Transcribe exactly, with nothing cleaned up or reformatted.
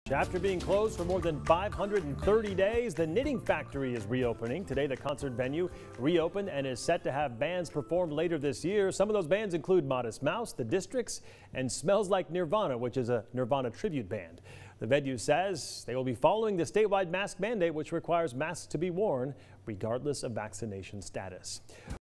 After being closed for more than five hundred thirty days, the Knitting Factory is reopening. Today, the concert venue reopened and is set to have bands perform later this year. Some of those bands include Modest Mouse, The Districts, and Smells Like Nirvana, which is a Nirvana tribute band. The venue says they will be following the statewide mask mandate, which requires masks to be worn regardless of vaccination status.